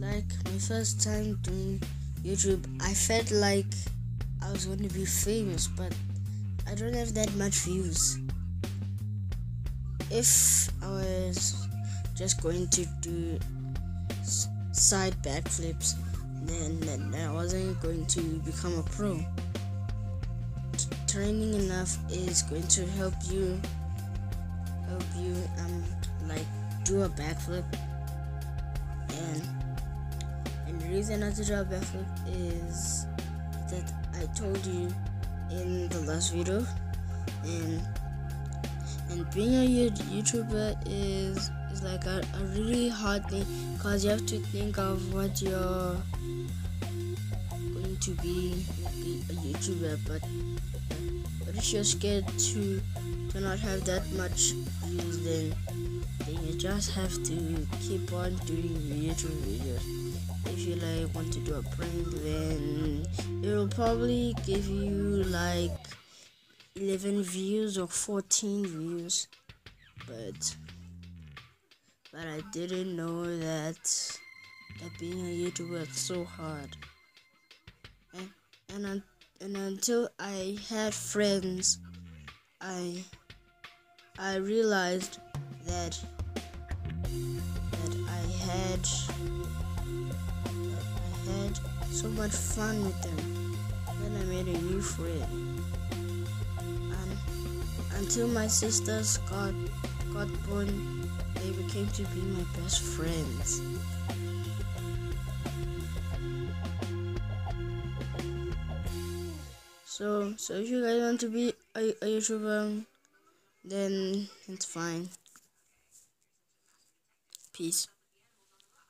like my first time doing YouTube, I felt like I was going to be famous, but I don't have that much views. If I was just going to do side backflips, then I wasn't going to become a pro. Training enough is going to help you like do a backflip, and the reason I did a backflip is that I told you in the last video, and being a YouTuber is like a really hard thing, because you have to think of what you're going to be a YouTuber, but if you're scared to not have that much views, then you just have to keep on doing YouTube videos. If you like want to do a prank, then it will probably give you like 11 views or 14 views, but I didn't know that being a YouTuber is so hard, and until I had friends, I realized that I had so much fun with them. Then I made a new friend, and until my sisters got born, they became to be my best friends. So if you guys want to be a YouTuber, then it's fine. Peace.